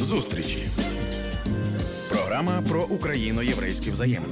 Зустрічі. Програма про україно-єврейські взаємини.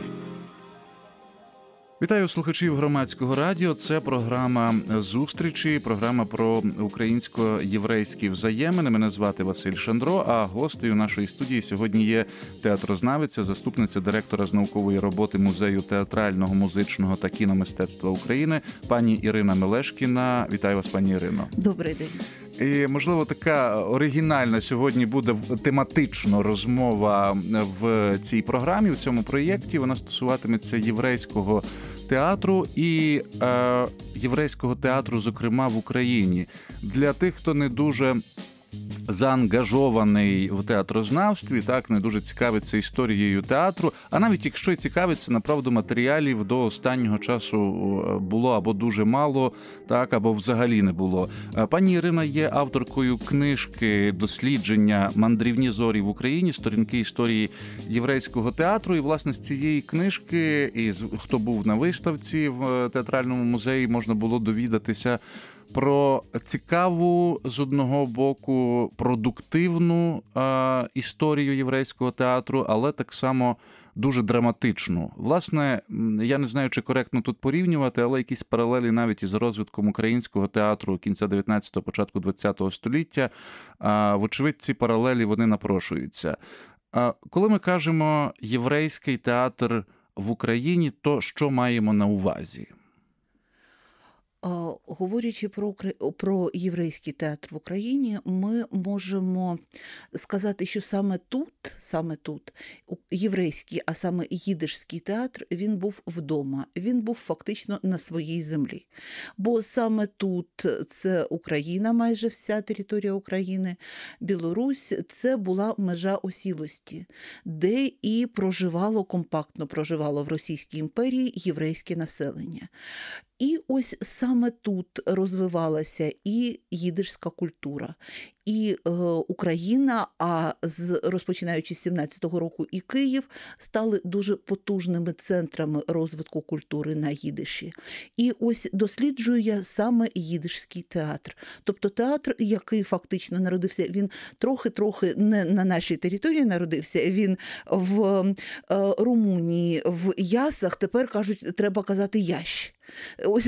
Вітаю слухачів Громадського радіо. Це програма «Зустрічі», програма про українсько-єврейські взаємини. Мене звати Василь Шандро, а гостею нашої студії сьогодні є театрознавиця, заступниця директора з наукової роботи Музею театрального, музичного та кіномистецтва України, пані Ірина Мелешкіна. Вітаю вас, пані Ірино. Добрий день. І, можливо, така оригінальна сьогодні буде тематично розмова в цій програмі, в цьому проєкті. Вона стосуватиметься єврейського театру і єврейського театру, зокрема, в Україні. Для тих, хто не дуже заангажований в театрознавстві, так, не дуже цікавиться історією театру, а навіть якщо й цікавиться, направду, матеріалів до останнього часу було або дуже мало, так, або взагалі не було. Пані Ірина є авторкою книжки дослідження «Мандрівні зорі в Україні. Сторінки історії єврейського театру». І, власне, з цієї книжки, і хто був на виставці в театральному музеї, можна було довідатися про цікаву, з одного боку, продуктивну історію єврейського театру, але так само дуже драматичну. Власне, я не знаю, чи коректно тут порівнювати, але якісь паралелі навіть із розвитком українського театру кінця 19-го, початку 20-го століття, вочевидь, ці паралелі, вони напрошуються. Коли ми кажемо «єврейський театр в Україні», то що маємо на увазі? Говорячи про єврейський театр в Україні, ми можемо сказати, що саме тут єврейський, а саме їдишський театр, він був вдома, він був фактично на своїй землі. Бо саме тут це Україна, майже вся територія України, Білорусь, це була межа осілості, де і компактно проживало в Російській імперії єврейське населення. І ось саме тут розвивалася і їдишська культура, і Україна, а розпочинаючи з 17-го року і Київ, стали дуже потужними центрами розвитку культури на їдиші. І ось досліджую я саме їдишський театр. Тобто театр, який фактично народився, він трохи не на нашій території народився, він в Румунії, в Ясах, тепер кажуть, треба казати Ящ. Ось,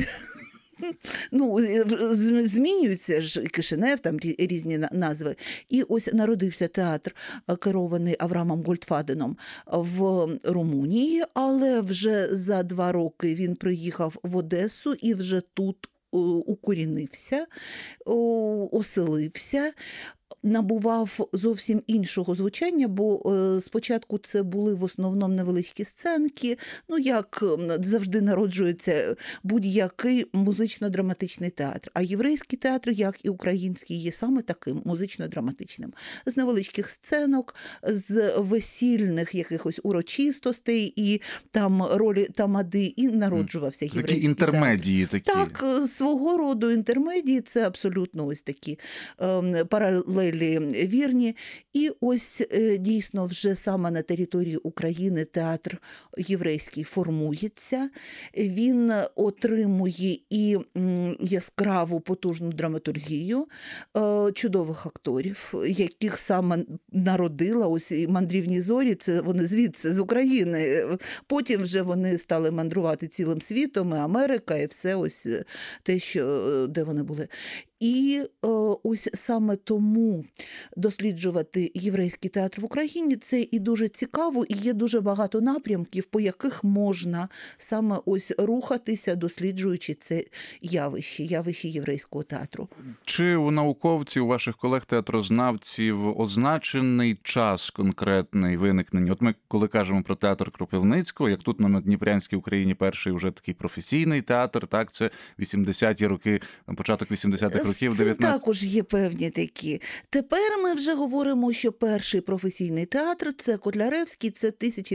змінюються ж Кишинев, там різні назви. І ось народився театр, керований Авраамом Гольдфаденом в Румунії, але вже за 2 роки він приїхав в Одесу і вже тут укорінився, оселився, набував зовсім іншого звучання, бо спочатку це були в основному невеличкі сценки, як завжди народжується будь-який музично-драматичний театр. А єврейський театр, як і український, є саме таким музично-драматичним. З невеличких сценок, з весільних якихось урочистостей, і там ролі тамади, і народжувався єврейський такі інтермедії театр. Так, свого роду інтермедії, це абсолютно ось такі паралелі вірні. І ось дійсно вже саме на території України театр єврейський формується. Він отримує і яскраву потужну драматургію, чудових акторів, яких саме народила ось і «Мандрівні зорі», це вони звідси, з України. Потім вже вони стали мандрувати цілим світом, і Америка, і все ось те, де вони були. І ось саме тому досліджувати єврейський театр в Україні – це і дуже цікаво, і є дуже багато напрямків, по яких можна саме ось рухатися, досліджуючи це явище єврейського театру. Чи у науковців, у ваших колег-театрознавців означений час конкретний виникнення? От ми, коли кажемо про театр Кропивницького, як тут на Наддніпрянській Україні перший вже такий професійний театр, так, це 80-ті роки, початок 80-х років, 19... Також є певні такі. Тепер ми вже говоримо, що перший професійний театр – це Котляревський, це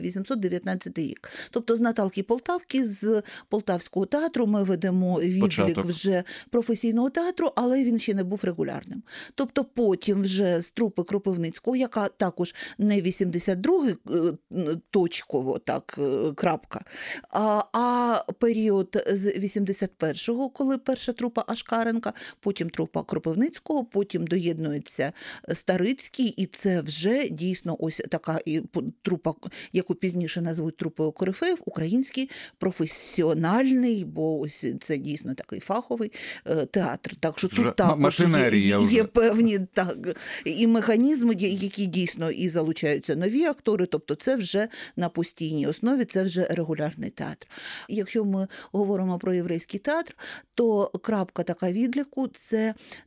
1819 рік. Тобто з Наталки Полтавки, з Полтавського театру ми ведемо відлік вже професійного театру, але він ще не був регулярним. Тобто потім вже з трупи Кропивницького, яка також не 82-й точково, так, крапка, а період з 81-го, коли перша трупа Ашкаренка, потім потім трупа Кропивницького, потім доєднується Старицький, і це вже дійсно ось така трупа, яку пізніше назвуть трупою корифеїв, український професіональний, бо ось це дійсно такий фаховий театр. Так що тут також є певні і механізми, які дійсно і залучаються нові актори, тобто це вже на постійній основі, це вже регулярний театр. Якщо ми говоримо про єврейський театр, то крапка така відліку – це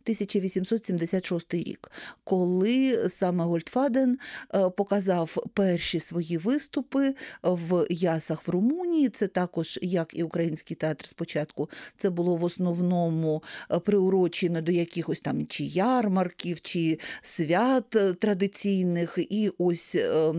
1876 рік, коли саме Гольдфаден показав перші свої виступи в Ясах в Румунії. Це також, як і український театр спочатку, це було в основному приурочено до якихось там чи ярмарків, чи свят традиційних. І ось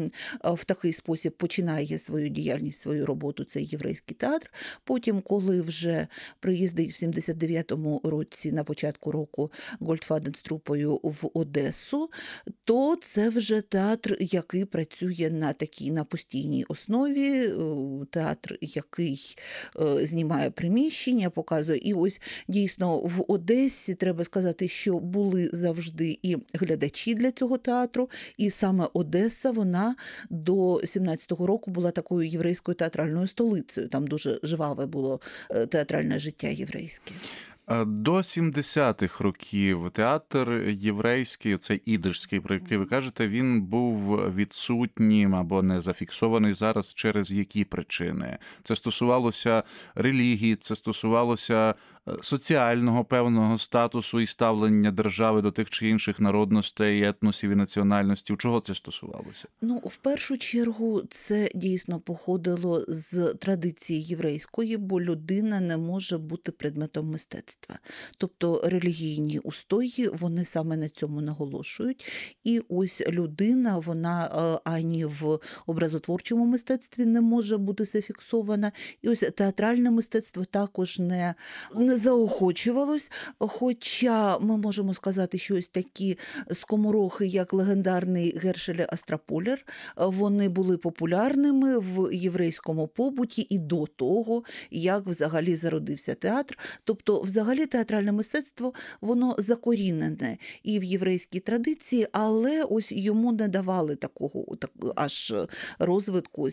в такий спосіб починає свою діяльність, свою роботу цей єврейський театр. Потім, коли вже приїздить в 79-му році, на початку року, Гольдфаден з трупою в Одесу, то це вже театр, який працює на постійній основі, театр, який знімає приміщення, показує. І ось дійсно в Одесі, треба сказати, що були завжди і глядачі для цього театру, і саме Одеса, вона до 17-го року була такою єврейською театральною столицею. Там дуже жваве було театральне життя єврейське. До 70-х років театр єврейський, цей ідишський, про який ви кажете, він був відсутнім або не зафіксований зараз через які причини? Це стосувалося релігії, це стосувалося соціального певного статусу і ставлення держави до тих чи інших народностей, етносів і національностей. Чого це стосувалося? В першу чергу це дійсно походило з традиції єврейської, бо людина не може бути предметом мистецтва. Тобто релігійні устої, вони саме на цьому наголошують. І ось людина, вона ані в образотворчому мистецтві не може бути зафіксована. І ось театральне мистецтво також не заохочувалось, хоча ми можемо сказати, що ось такі скоморохи, як легендарний Гершеля Астраполер, вони були популярними в єврейському побуті і до того, як взагалі зародився театр. Тобто, взагалі, театральне мистецтво, воно закорінене і в єврейській традиції, але ось йому не давали такого аж розвитку.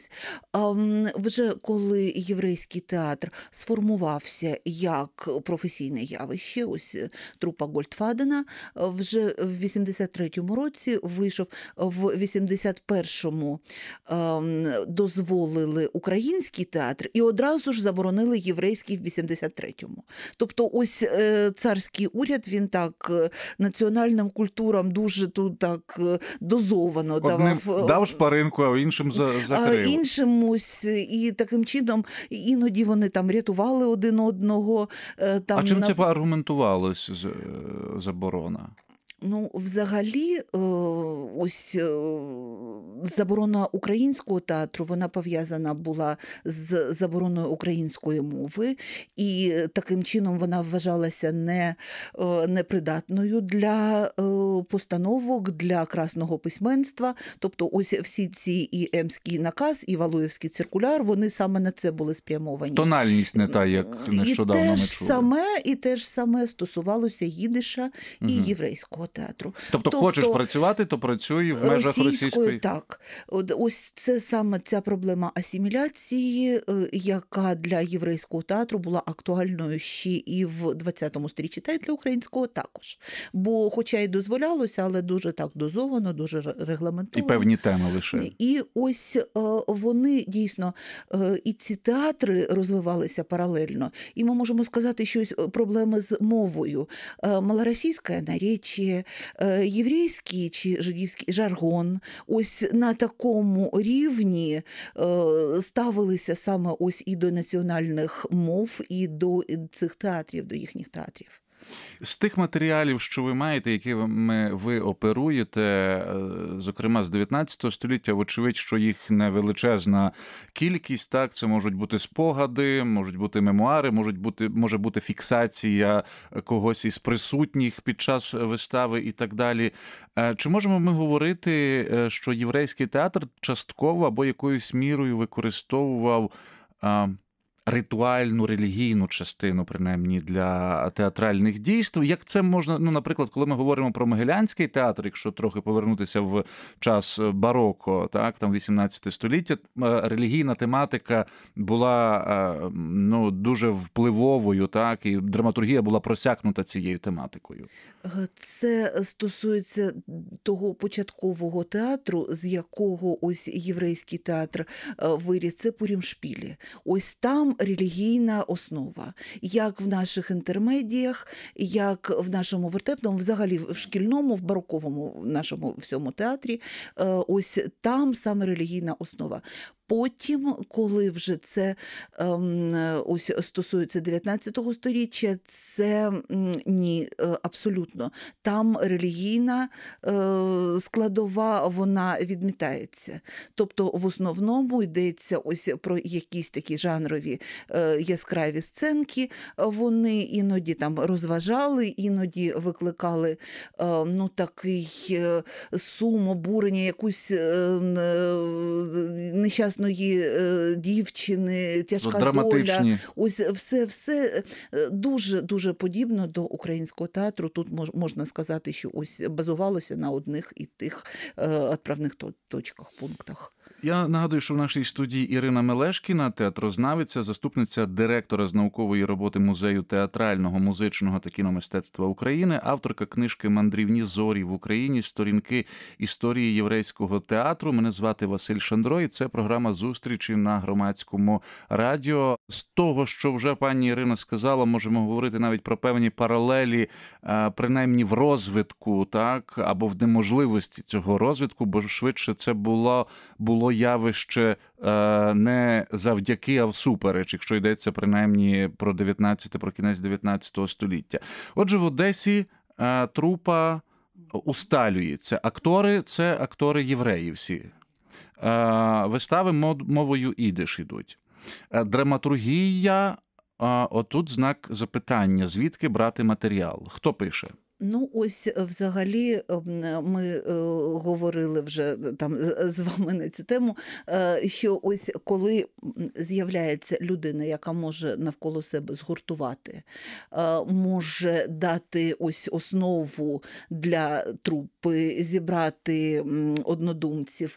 Вже коли єврейський театр сформувався як професійне явище, ось трупа Гольдфадена, вже в 83-му році вийшов, в 81-му дозволили український театр і одразу ж заборонили єврейський в 83-му. Тобто ось царський уряд, він так національним культурам дуже тут так дозовано давав. Дав шпаринку, а іншим закрив. Іншим ось, і таким чином іноді вони там рятували один одного. А чим це аргументувалось, заборона? Взагалі, ось заборона українського театру, вона пов'язана була з забороною української мови, і таким чином вона вважалася непридатною для постановок, для красного письменства. Тобто ось всі ці і Емський наказ, і Валуєвський циркуляр, вони саме на це були спрямовані. Тональність не та, як нещодавно ми чули. І те ж саме стосувалося їдиша і єврейського театру. Тобто хочеш працювати, то працюй в межах російської. Так. Ось це саме ця проблема асиміляції, яка для єврейського театру була актуальною ще і в 20 сторіччі, та й для українського також. Бо хоча й дозволялося, але дуже так дозовано, дуже регламентовано. І певні теми лише. І ось вони дійсно, і ці театри розвивалися паралельно. І ми можемо сказати, що ось проблеми з мовою. Малоросійське наречие, єврейський чи жидівський жаргон, ось на такому рівні ставилися саме ось і до національних мов, і до цих театрів, до їхніх театрів. З тих матеріалів, що ви маєте, якими ви оперуєте, зокрема з 19 століття, вочевидь, що їх не величезна кількість, так, це можуть бути спогади, можуть бути мемуари, може бути фіксація когось із присутніх під час вистави і так далі. Чи можемо ми говорити, що єврейський театр частково або якоюсь мірою використовував ритуальну, релігійну частину, принаймні, для театральних дійств. Як це можна, ну, наприклад, коли ми говоримо про Могилянський театр, якщо трохи повернутися в час бароко, так, там 18 століття, релігійна тематика була, ну, дуже впливовою, так, і драматургія була просякнута цією тематикою. Це стосується того початкового театру, з якого ось єврейський театр виріс, це Пурімшпілі. Ось там релігійна основа. Як в наших інтермедіях, як в нашому вертепному, взагалі в шкільному, в бароковому нашому всьому театрі, ось там саме релігійна основа. Потім, коли вже це ось стосується 19 століття, це ні, абсолютно. Там релігійна складова, вона відмітається. Тобто в основному йдеться ось про якісь такі жанрові яскраві сценки. Вони іноді там розважали, іноді викликали ну, такий сум, обурення, якусь нещасну дівчини, тяжка доля. Ось все дуже подібно до українського театру. Тут можна сказати, що ось базувалося на одних і тих відправних точках, пунктах. Я нагадую, що в нашій студії Ірина Мелешкіна, театрознавиця, заступниця директора з наукової роботи Музею театрального, музичного та кіномистецтва України, авторка книжки «Мандрівні зорі в Україні. Сторінки історії єврейського театру». Мене звати Василь Шандро, і це програма «Зустрічі» на Громадському радіо. З того, що вже пані Ірина сказала, можемо говорити навіть про певні паралелі, принаймні в розвитку, так, або в неможливості цього розвитку, бо швидше це було явище не завдяки, а всупереч, якщо йдеться принаймні про про кінець 19 століття. Отже, в Одесі трупа усталюється. Актори – це актори євреї всі. Вистави мовою ідиш ідуть. Драматургія, отут знак запитання, звідки брати матеріал? Хто пише? Ну, ось взагалі ми говорили вже там з вами на цю тему, що ось коли з'являється людина, яка може навколо себе згуртувати, може дати ось основу для трупи, зібрати однодумців,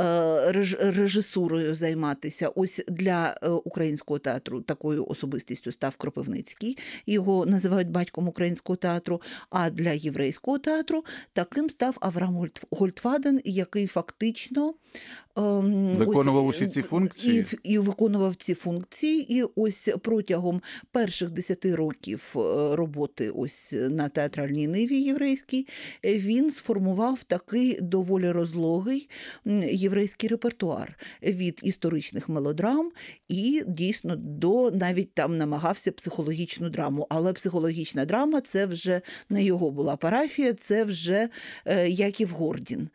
режисурою займатися. Ось для українського театру такою особистістю став Кропивницький, його називають батьком українського театру, а для єврейського театру таким став Авраам Гольдфаден, який фактично виконував усі ці функції. І виконував ці функції. І ось протягом перших 10 років роботи ось на театральній ниві єврейській він сформував такий доволі розлогий єврейський репертуар від історичних мелодрам і дійсно до навіть там намагався психологічну драму. Але психологічна драма – це вже не його була парафія, це вже Яків Гордін.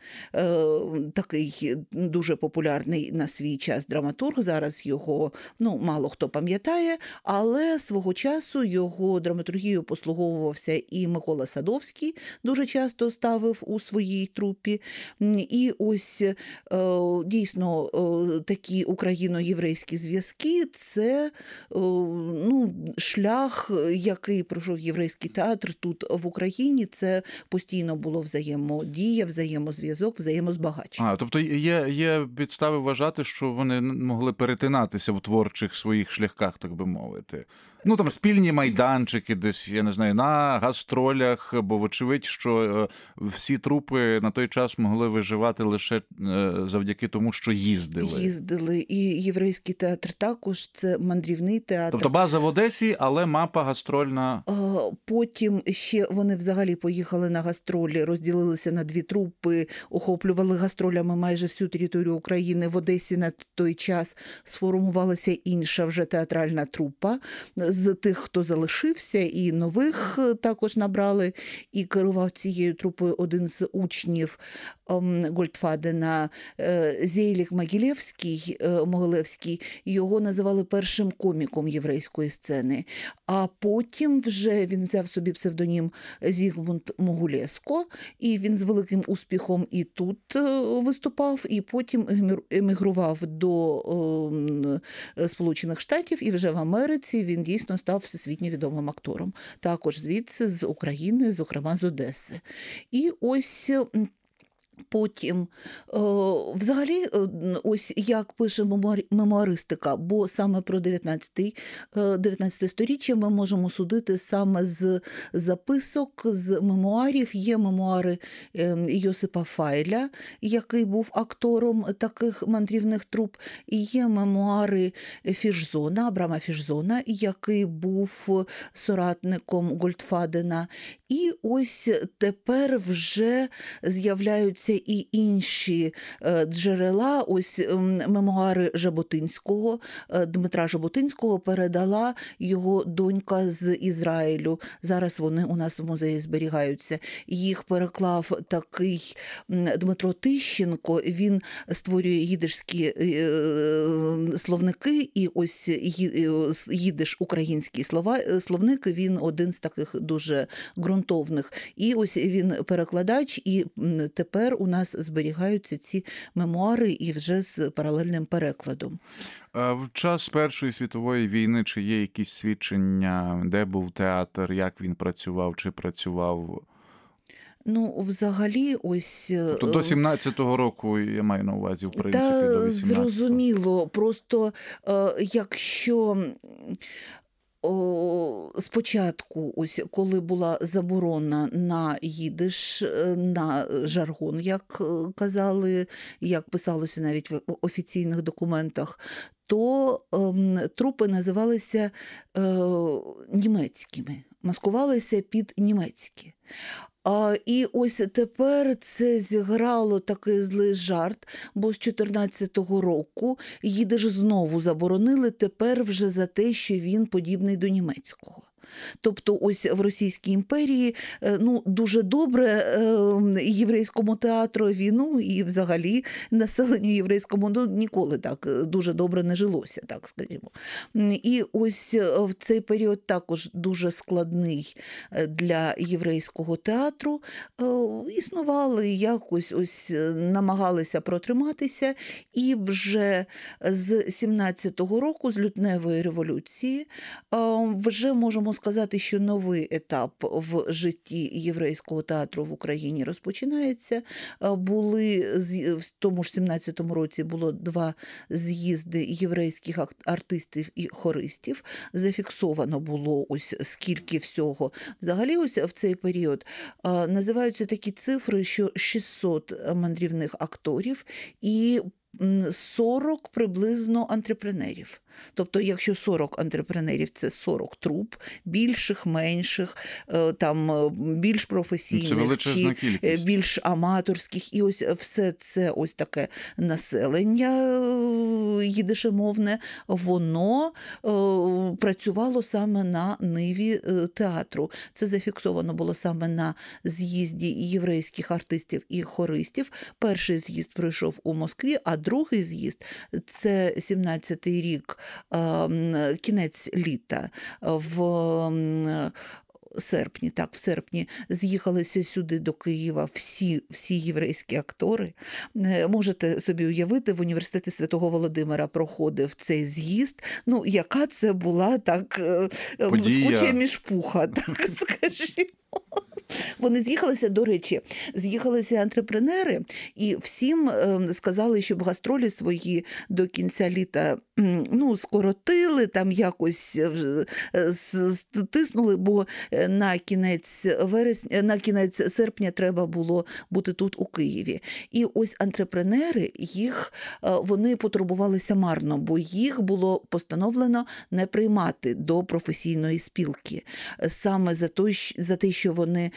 Такий дуже популярний на свій час драматург, зараз його мало хто пам'ятає, але свого часу його драматургією послуговувався і Микола Садовський, дуже часто ставив у своїй трупі. І ось дійсно такі україно-єврейські зв'язки – це шлях, який пройшов єврейський театр тут в Україні, це постійно було взаємодія, взаємозв'язок, взаємозбагачення. Тобто є підстави вважати, що вони могли перетинатися в творчих своїх шляхах, так би мовити. Там спільні майданчики десь, я не знаю, на гастролях, бо вочевидь, що всі трупи на той час могли виживати лише завдяки тому, що їздили. Їздили. І єврейський театр також, це мандрівний театр. Тобто база в Одесі, але мапа гастрольна. Потім ще вони взагалі поїхали на гастролі, розділилися на 2 трупи, охоплювали гастролями майже всю територію України. В Одесі на той час сформувалася інша вже театральна трупа з тих, хто залишився, і нових також набрали, і керував цією трупою один з учнів Гольдфадена, Зейлік Могилевський. Його називали першим коміком єврейської сцени. А потім вже він взяв собі псевдонім Зігмунд Могилевський, і він з великим успіхом і тут виступав, і потім емігрував до Сполучених Штатів, і вже в Америці він дійсно став всесвітньо відомим актором. Також звідси, з України, зокрема з Одеси. І ось потім, взагалі, ось як пише мемуаристика, бо саме про 19 сторіччя ми можемо судити саме з записок, з мемуарів. Є мемуари Йосипа Файля, який був актором таких мандрівних труп, і є мемуари Абрама Фішзона, який був соратником Гольдфадена. І ось тепер вже з'являються і інші джерела. Ось мемуари Жаботинського, Дмитра Жаботинського передала його донька з Ізраїлю. Зараз вони у нас в музеї зберігаються. Їх переклав такий Дмитро Тищенко. Він створює їдишські словники, і ось їдиш-українські словники, він один з таких дуже ґрунтовних. І ось він перекладач, і тепер у нас зберігаються ці мемуари і вже з паралельним перекладом. В час Першої світової війни чи є якісь свідчення, де був театр, як він працював, чи працював? Ну, взагалі, ось... Тобто до 17-го року, я маю на увазі, в принципі, до 18-го. Зрозуміло. Просто якщо... Спочатку, ось коли була заборона на їдиш, на жаргон, як казали, як писалося навіть в офіційних документах, то трупи називалися німецькими, маскувалися під німецькі. І ось тепер це зіграло такий злий жарт, бо з 14-го року їдиш знову заборонили, тепер вже за те, що він подібний до німецького. Тобто ось в Російській імперії дуже добре єврейському театрові, і взагалі населенню єврейському ніколи так дуже добре не жилося, так скажімо. І ось в цей період також дуже складний для єврейського театру. Існували якось, ось намагалися протриматися, і вже з 17-го року, з лютневої революції, вже можемо сказати, що новий етап в житті єврейського театру в Україні розпочинається. В тому ж 17-му році було 2 з'їзди єврейських артистів і хористів. Зафіксовано було ось скільки всього. Взагалі ось в цей період називаються такі цифри, що 600 мандрівних акторів і 40 приблизно антрепренерів. Тобто, якщо 40 антрепренерів – це 40 труп, більших, менших, там більш професійних чи більш аматорських. І ось все це ось таке населення їдишомовне, воно працювало саме на ниві театру. Це зафіксовано було саме на з'їзді єврейських артистів і хористів. Перший з'їзд пройшов у Москві, а другий з'їзд – це 17-й рік, кінець літа, в серпні з'їхалися сюди до Києва всі єврейські актори. Можете собі уявити, в університеті Святого Володимира проходив цей з'їзд. Яка це була так блискуча мішпуха, так скажімо. Вони з'їхалися, до речі, антрепренери, і всім сказали, щоб гастролі свої до кінця літа скоротили, там якось стиснули, бо на кінець серпня треба було бути тут у Києві. І ось антрепренери, вони потурбувалися марно, бо їх було постановлено не приймати до професійної спілки. Саме за те, що вони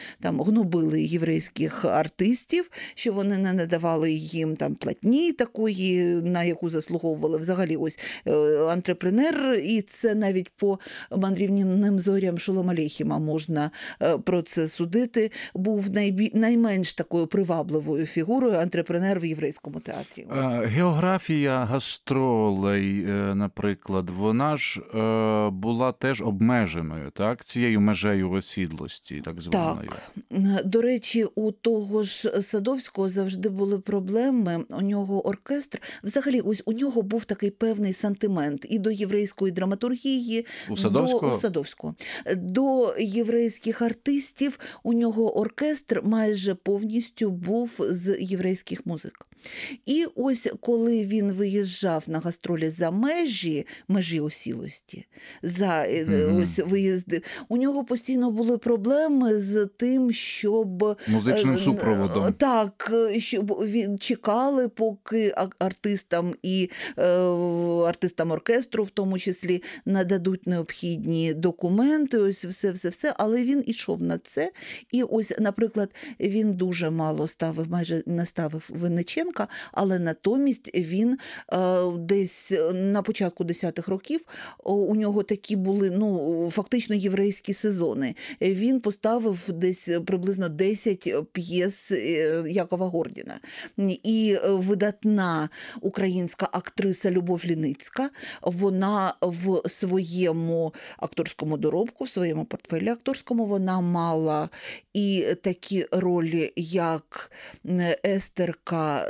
там гнобили єврейських артистів, що вони не надавали їм там платні такої, на яку заслуговували. Взагалі ось антрепренер, і це навіть по мандрівним зорям Шолом Алейхема можна про це судити, був найменш такою привабливою фігурою антрепренер в єврейському театрі. Географія гастролей, наприклад, вона ж була теж обмеженою, так? Цією межею осідлості, так званою. Так. До речі, у того ж Садовського завжди були проблеми. У нього оркестр, взагалі, ось у нього був такий певний сантимент і до єврейської драматургії, У Садовського? у Садовського. До єврейських артистів у нього оркестр майже повністю був з єврейських музик. І ось коли він виїжджав на гастролі за межі осілості, ось виїзди, у нього постійно були проблеми з тим, щоб музичним супроводом. Так, щоб чекали, поки артистам і артистам оркестру, в тому числі, нададуть необхідні документи, ось все, але він ішов на це. І ось, наприклад, він дуже мало ставив, майже не ставив Винниченка, але натомість він десь на початку 10-х років у нього такі були, фактично єврейські сезони. Він поставив десь приблизно 10 п'єс Якова Гордіна. І видатна українська актриса Любов Ліницька, вона в своєму акторському доробку, в своєму портфелі акторському, вона мала і такі ролі, як Естерка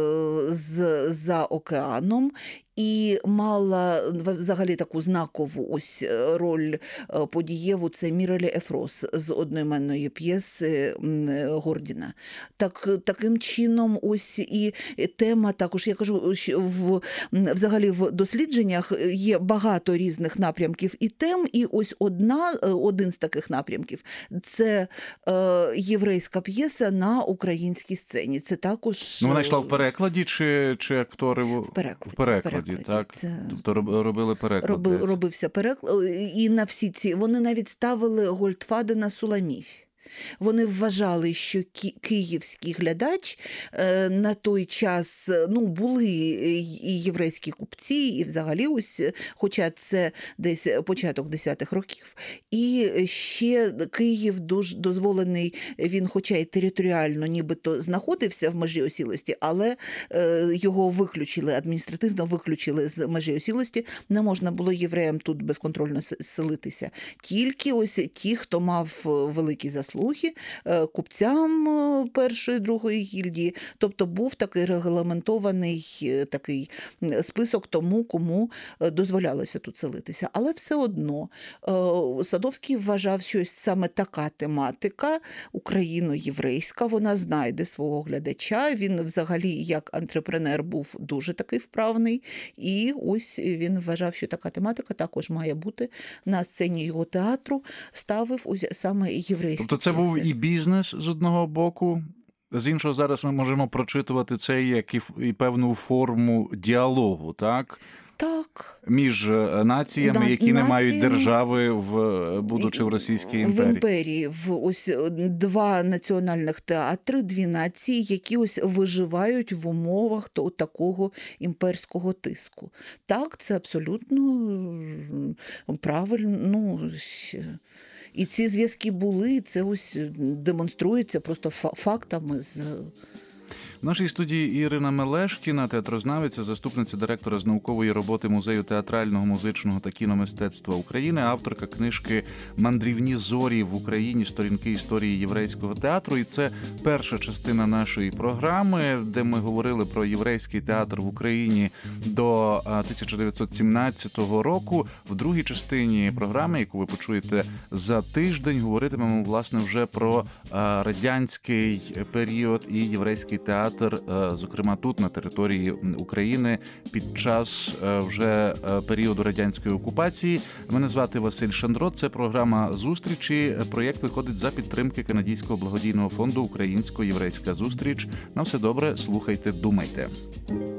«За океаном», і мала взагалі таку знакову ось роль подієву, це Мірелі Ефрос з одноіменної п'єси Гордіна. Таким чином ось і тема також, я кажу, що взагалі в дослідженнях є багато різних напрямків і тем, і ось один з таких напрямків – це єврейська п'єса на українській сцені. Це також... Вона йшла в перекладі чи актори? В перекладі. Так? Тобто робили переклад. Робився переклад. І на всі ці... Вони навіть ставили Гольдфадена Суламіф. Вони вважали, що київський глядач на той час, були і єврейські купці, і взагалі ось, хоча це десь початок 10-х років, і ще Київ дозволений, він хоча й територіально нібито знаходився в межі осілості, але його виключили, адміністративно виключили з межі осілості, не можна було євреям тут безконтрольно селитися. Тільки ось ті, хто мав великі заслуги, купцям першої, другої гільдії. Тобто був такий регламентований такий список тому, кому дозволялося тут селитися. Але все одно Садовський вважав, що саме така тематика україно-єврейська, вона знайде свого глядача. Він взагалі як антрепренер був дуже такий вправний. І ось він вважав, що така тематика також має бути на сцені його театру. Ставив саме єврейські. Тобто це був і бізнес з одного боку, з іншого зараз ми можемо прочитувати це як і певну форму діалогу, так? Так. Між націями, які не мають держави, будучи в Російській імперії. В імперії. Ось два національних театри, дві нації, які ось виживають в умовах такого імперського тиску. Так, це абсолютно правильно. І ці зв'язки були, це ось демонструється просто фактами з... В нашій студії Ірина Мелешкіна, театрознавиця, заступниця директора з наукової роботи Музею театрального, музичного та кіномистецтва України, авторка книжки «Мандрівні зорі в Україні. Сторінки історії єврейського театру». І це перша частина нашої програми, де ми говорили про єврейський театр в Україні до 1917 року. В другій частині програми, яку ви почуєте за тиждень, говоритимемо, власне, вже про радянський період і єврейський театр, зокрема тут, на території України, під час вже періоду радянської окупації. Мене звати Василь Шандро, це програма «Зустрічі». Проєкт виходить за підтримки Канадійського благодійного фонду «Українсько-єврейська зустріч». На все добре, слухайте, думайте.